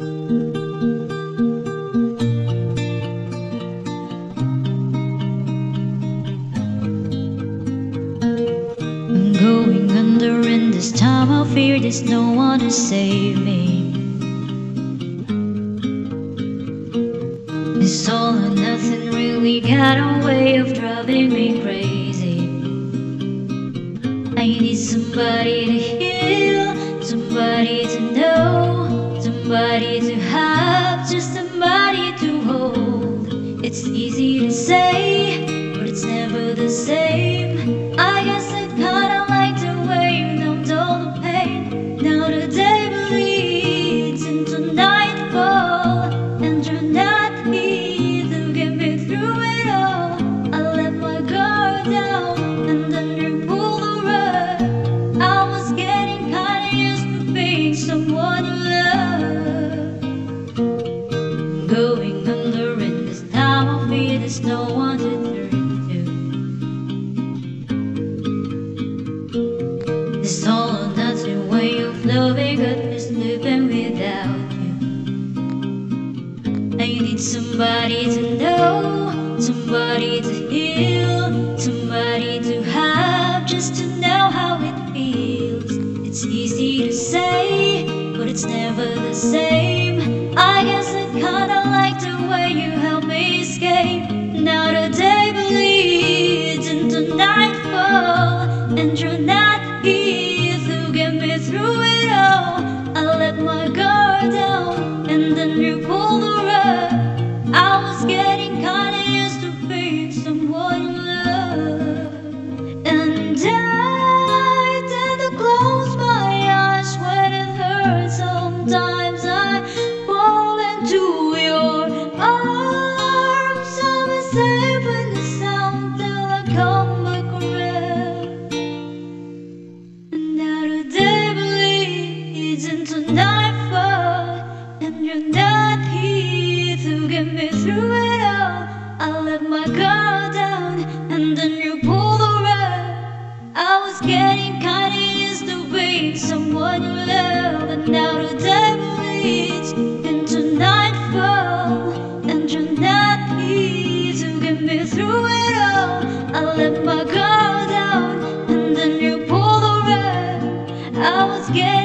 I'm going under, and this time I fear there's no one to save me. This all or nothing really got a way of driving me crazy. I need somebody to heal, somebody to know, somebody to have, just somebody to hold. It's easy to say, but it's never the same. I guess I kinda like the way you numbed all the pain. Now the day bleeds into nightfall, and you're not here to get me through it all. I let my guard down, and then you pulled the rug. I was getting kinda used to being someone you love. Going under, in this time I fear there's no one to turn to. This all or nothing way of loving got me sleeping without you. I need somebody to know, somebody to heal, somebody to have, just to know how it feels. It's easy to say, but it's never the same. I guess I kinda like the way you help me escape. Now the day bleeds into nightfall, and you're not here to get me through it all. I let my guard down, and then you pulled the rug. I was getting kinda used to being someone you love. And I tend to close my eyes when it hurts. Sometimes I fall into your arms. I'm safe in the sound till I come back around. And now the day bleeds into nightfall, and you're not here to get me through it all. I let my guard down, and then you pulled the rug. I was getting kinda used to being someone you love, and now the day bleeds into nightfall, and you're not here to get me through it all. I let my guard down, and then you pulled the rug. I was getting